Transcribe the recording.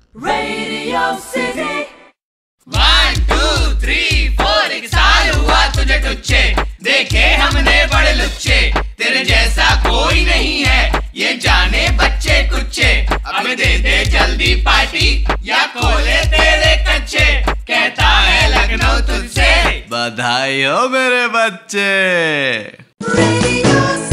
Radio City। 1 2 3 4 एक साल हुआ तुझे टुच्चे, देखे हमने बड़े लुच्चे, तेरे जैसा कोई नहीं है, ये जाने बच्चे कुच्चे। अब दे दे जल्दी पार्टी या खोले तेरे कच्चे, कहता है लखनऊ तुझसे बधाई हो मेरे बच्चे। Radio